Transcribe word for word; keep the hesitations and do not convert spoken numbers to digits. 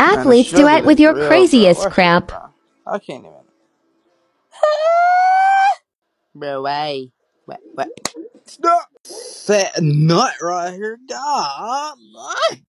Athletes duet with your craziest cramp. I can't even. Bro, wait. What? What? Stop! That nut right here. God.